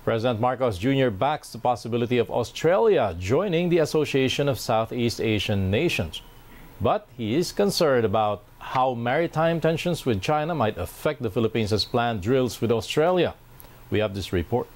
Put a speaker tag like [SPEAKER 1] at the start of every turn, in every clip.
[SPEAKER 1] President Marcos Jr. backs the possibility of Australia joining the Association of Southeast Asian Nations. But he is concerned about how maritime tensions with China might affect the Philippines' planned drills with Australia. We have this report.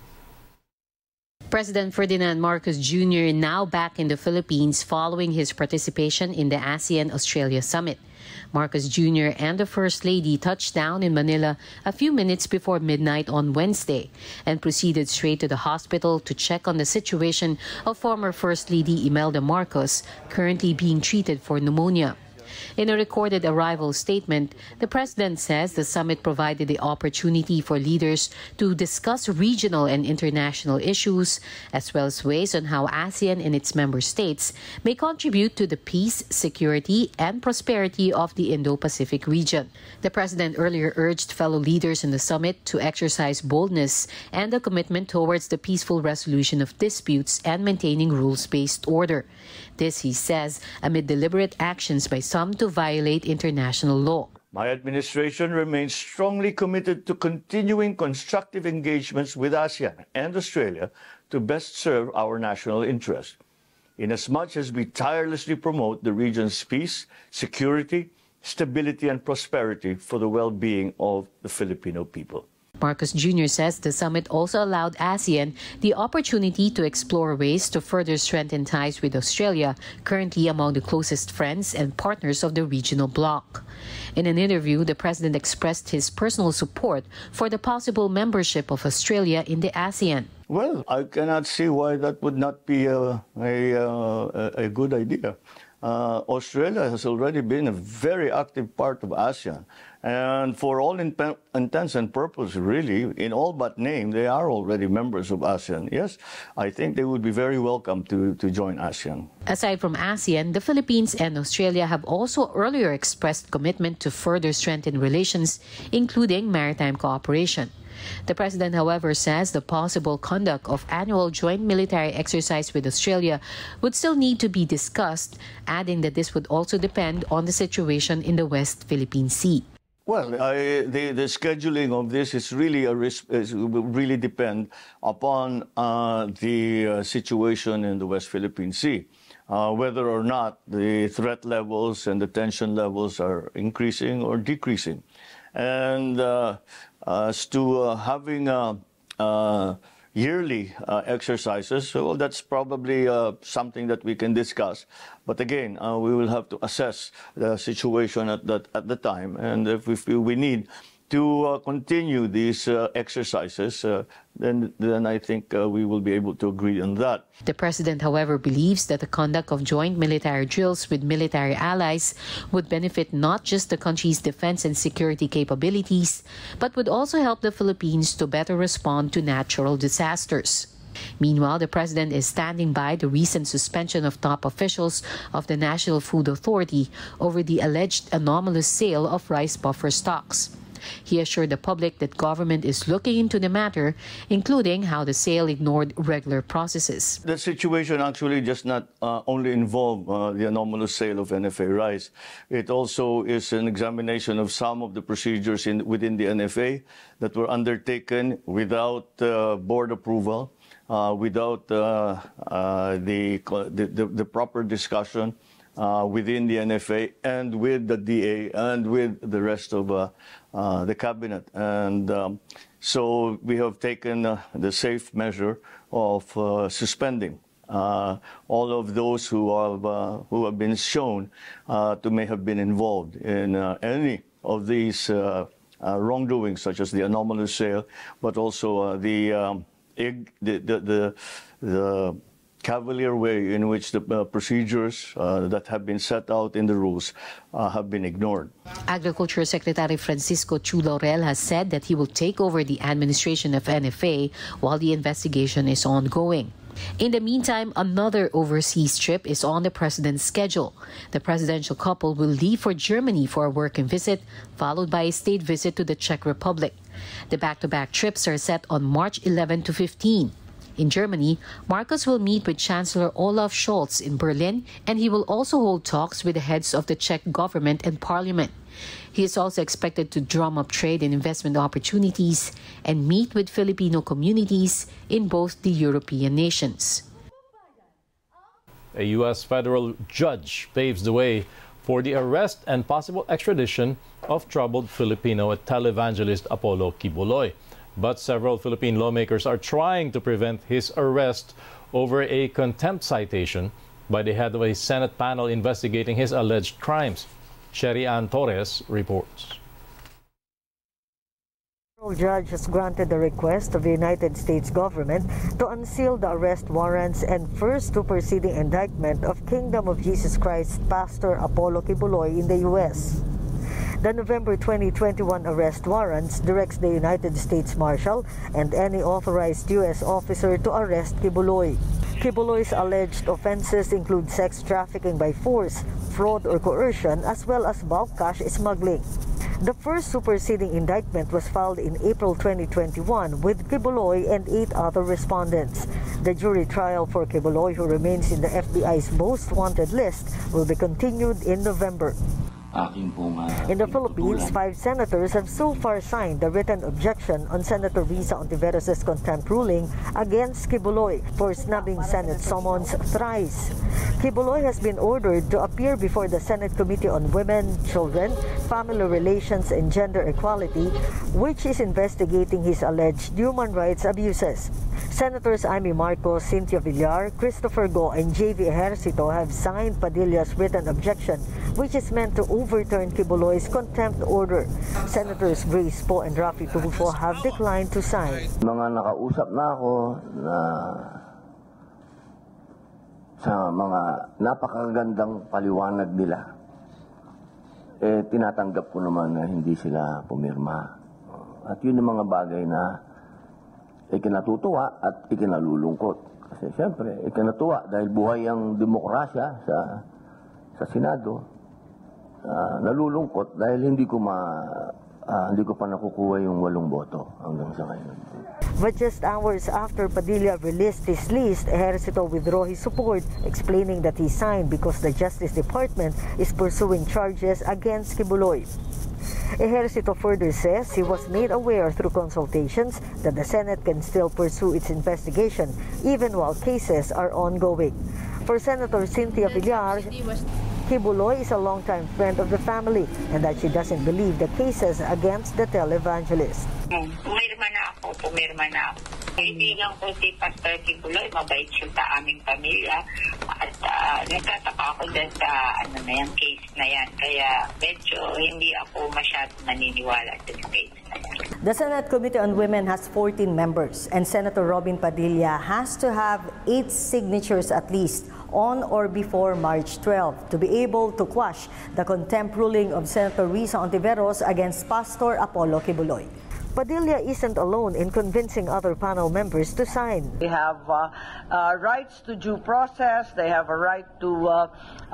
[SPEAKER 2] President Ferdinand Marcos Jr. now back in the Philippines following his participation in the ASEAN-Australia Summit. Marcos Jr. and the First Lady touched down in Manila a few minutes before midnight on Wednesday and proceeded straight to the hospital to check on the situation of former First Lady Imelda Marcos, currently being treated for pneumonia. In a recorded arrival statement, the president says the summit provided the opportunity for leaders to discuss regional and international issues, as well as ways on how ASEAN and its member states may contribute to the peace, security, and prosperity of the Indo-Pacific region. The president earlier urged fellow leaders in the summit to exercise boldness and a commitment towards the peaceful resolution of disputes and maintaining rules-based order. This, he says, amid deliberate actions by some to violate international law.
[SPEAKER 3] My administration remains strongly committed to continuing constructive engagements with ASEAN and Australia to best serve our national interest, inasmuch as we tirelessly promote the region's peace, security, stability, and prosperity for the well-being of the Filipino people.
[SPEAKER 2] Marcos Jr. says the summit also allowed ASEAN the opportunity to explore ways to further strengthen ties with Australia, currently among the closest friends and partners of the regional bloc. In an interview, the president expressed his personal support for the possible membership of Australia in the ASEAN.
[SPEAKER 3] Well, I cannot see why that would not be a good idea. Australia has already been a very active part of ASEAN. And for all intents and purposes, really, in all but name, they are already members of ASEAN. Yes, I think they would be very welcome to join ASEAN.
[SPEAKER 2] Aside from ASEAN, the Philippines and Australia have also earlier expressed commitment to further strengthen relations, including maritime cooperation. The president, however, says the possible conduct of annual joint military exercise with Australia would still need to be discussed, adding that this would also depend on the situation in the West Philippine Sea.
[SPEAKER 3] Well, the scheduling of this is really will really depend upon the situation in the West Philippine Sea, whether or not the threat levels and the tension levels are increasing or decreasing. And as to having yearly exercises, well, that's probably something that we can discuss. But again, we will have to assess the situation at the time, and if we need to continue these exercises, then I think we will be able to agree on that.
[SPEAKER 2] The president, however, believes that the conduct of joint military drills with military allies would benefit not just the country's defense and security capabilities, but would also help the Philippines to better respond to natural disasters. Meanwhile, the president is standing by the recent suspension of top officials of the National Food Authority over the alleged anomalous sale of rice buffer stocks. He assured the public that government is looking into the matter, including how the sale ignored regular processes.
[SPEAKER 3] The situation actually does not only involve the anomalous sale of NFA rice. It also is an examination of some of the procedures within the NFA that were undertaken without board approval, without the proper discussion within the NFA and with the DA and with the rest of the cabinet. And so we have taken the safe measure of suspending all of those who have been shown to may have been involved in any of these wrongdoings, such as the anomalous sale, but also the cavalier way in which the procedures that have been set out in the rules have been ignored.
[SPEAKER 2] Agriculture Secretary Francisco Chu Laurel has said that he will take over the administration of NFA while the investigation is ongoing. In the meantime, another overseas trip is on the president's schedule. The presidential couple will leave for Germany for a working visit, followed by a state visit to the Czech Republic. The back-to-back trips are set on March 11 to 15. In Germany, Marcos will meet with Chancellor Olaf Scholz in Berlin, and he will also hold talks with the heads of the Czech government and parliament. He is also expected to drum up trade and investment opportunities and meet with Filipino communities in both the European nations.
[SPEAKER 1] A U.S. federal judge paves the way for the arrest and possible extradition of troubled Filipino televangelist Apollo Quiboloy. But several Philippine lawmakers are trying to prevent his arrest over a contempt citation by the head of a Senate panel investigating his alleged crimes. Sherry Ann Torres reports.
[SPEAKER 4] The federal judge has granted the request of the United States government to unseal the arrest warrants and first superseding indictment of Kingdom of Jesus Christ Pastor Apollo Quiboloy in the U.S. The November 2021 arrest warrants directs the United States Marshal and any authorized U.S. officer to arrest Quiboloy. Quiboloy's alleged offenses include sex trafficking by force, fraud or coercion, as well as bulk cash smuggling. The first superseding indictment was filed in April 2021 with Quiboloy and 8 other respondents. The jury trial for Quiboloy, who remains in the FBI's most wanted list, will be continued in November. In the Philippines, 5 senators have so far signed the written objection on Senator Risa Ontiveros' contempt ruling against Quiboloy for snubbing Senate summons thrice. Quiboloy has been ordered to appear before the Senate Committee on Women, Children, Family Relations and Gender Equality, which is investigating his alleged human rights abuses. Senators Amy Marcos, Cynthia Villar, Christopher Go and J.V. Ejercito have signed Padilla's written objection, which is meant to overturn Quiboloy's contempt order. Senators Grace Poe and Rafi Tulfo have declined to sign.
[SPEAKER 5] Mga nakausap na ako na sa mga napakagandang paliwanag nila, tinatanggap ko naman na hindi sila pumirma. At yun yung mga bagay na ikinatutuwa at ikinalulungkot. Kasi siyempre, ikinatuwa dahil buhay ang demokrasya sa Senado. Nalulungkot dahil hindi ko pa nakukuha yung 8 boto hanggang sa ngayon.
[SPEAKER 4] But just hours after Padilla released his list, Ejercito withdrew his support, explaining that he signed because the Justice Department is pursuing charges against Quiboloy. Ejercito further says he was made aware through consultations that the Senate can still pursue its investigation even while cases are ongoing. For Senator Cynthia Villar, Quiboloy is a longtime friend of the family and that she doesn't believe the cases against the televangelist.
[SPEAKER 6] Pumirma na ako. Kaibigan ko si Pastor Quiboloy, mabait siya sa aming pamilya at nagtataka ako dahil sa yung case na yan. Kaya medyo hindi ako masyadong naniniwala sa case na yan.
[SPEAKER 4] The Senate Committee on Women has 14 members and Senator Robin Padilla has to have 8 signatures at least on or before March 12 to be able to quash the contempt ruling of Senator Risa Ontiveros against Pastor Apollo Quiboloy. Padilla isn't alone in convincing other panel members to sign.
[SPEAKER 7] They have rights to due process, they have a right to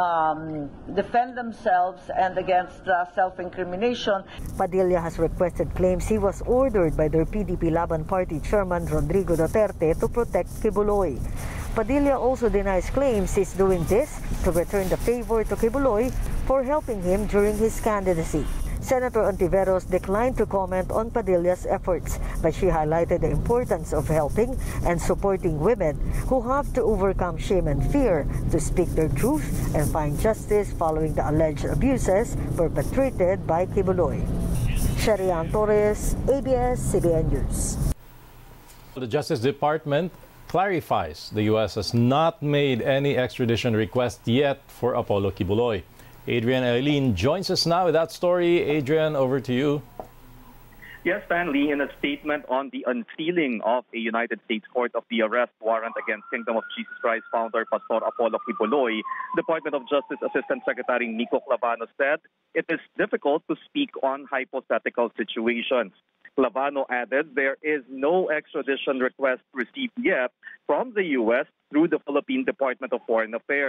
[SPEAKER 7] defend themselves and against self-incrimination.
[SPEAKER 4] Padilla has requested claims he was ordered by their PDP Laban Party Chairman Rodrigo Duterte to protect Quiboloy. Padilla also denies claims he's doing this to return the favor to Quiboloy for helping him during his candidacy. Senator Ontiveros declined to comment on Padilla's efforts, but she highlighted the importance of helping and supporting women who have to overcome shame and fear to speak their truth and find justice following the alleged abuses perpetrated by Quiboloy. Sherry Ann Torres, ABS-CBN News.
[SPEAKER 1] The Justice Department clarifies the U.S. has not made any extradition request yet for Apollo Quiboloy. Adrian Eileen joins us now with that story. Adrian, over to you.
[SPEAKER 8] Yes, Stanley, in a statement on the unsealing of a United States court of the arrest warrant against Kingdom of Jesus Christ founder Pastor Apollo Quiboloy, Department of Justice Assistant Secretary Nico Clavano said it is difficult to speak on hypothetical situations. Clavano added there is no extradition request received yet from the U.S. through the Philippine Department of Foreign Affairs.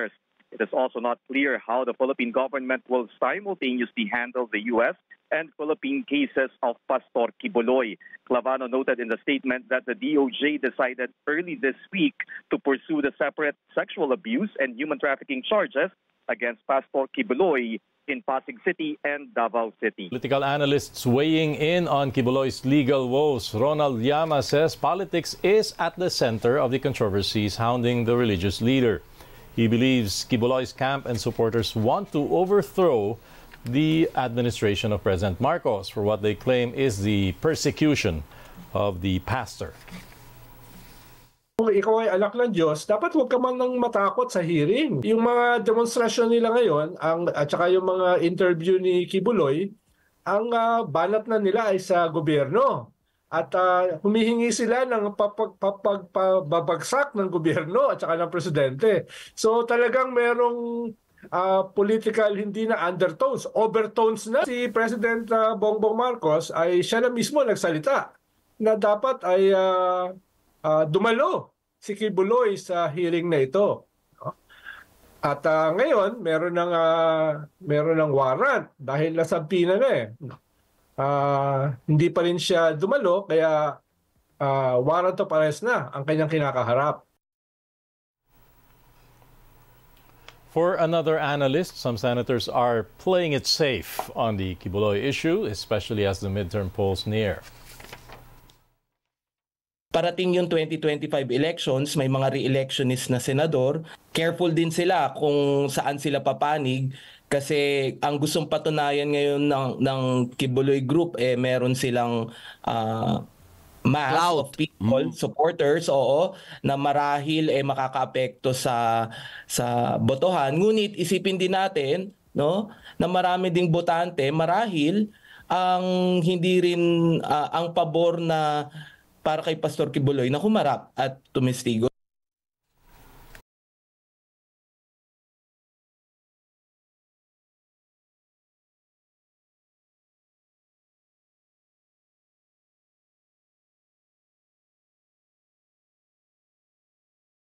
[SPEAKER 8] It is also not clear how the Philippine government will simultaneously handle the U.S. and Philippine cases of Pastor Quiboloy. Clavano noted in the statement that the DOJ decided early this week to pursue the separate sexual abuse and human trafficking charges against Pastor Quiboloy in Pasig City and Davao City.
[SPEAKER 1] Political analysts weighing in on Quiboloy's legal woes. Ronald Llama says politics is at the center of the controversies hounding the religious leader. He believes Quiboloy's camp and supporters want to overthrow the administration of President Marcos for what they claim is the persecution of the pastor.
[SPEAKER 9] Kung ikaw ay anak ng Diyos, dapat huwag ka man nang matakot sa hearing. Yung mga demonstrasyon nila ngayon, at saka yung mga interview ni Quiboloy, ang banat na nila ay sa gobyerno. At humihingi sila ng babagsak ng gobyerno at saka ng presidente. So talagang merong political, hindi na undertones, overtones na. Si President Bongbong Marcos ay siya na mismo nagsalita na dapat ay dumalo si Quiboloy sa hearing na ito. At ngayon, meron ng warrant dahil nasabi na hindi pa rin siya dumalo, kaya warrant of arrest na ang kanyang kinakaharap.
[SPEAKER 1] For another analyst, some senators are playing it safe on the Quiboloy issue, especially as the midterm polls near.
[SPEAKER 10] Parating yung 2025 elections, may mga re-electionist na senador. Careful din sila kung saan sila papanig kasi ang gustong patunayan ngayon ng Quiboloy Group, meron silang mass of people, supporters, na marahil makakaapekto sa botohan. Ngunit isipin din natin, no, na marami ding botante marahil ang hindi rin ang pabor na para kay Pastor Quiboloy na humarap at tumestigo.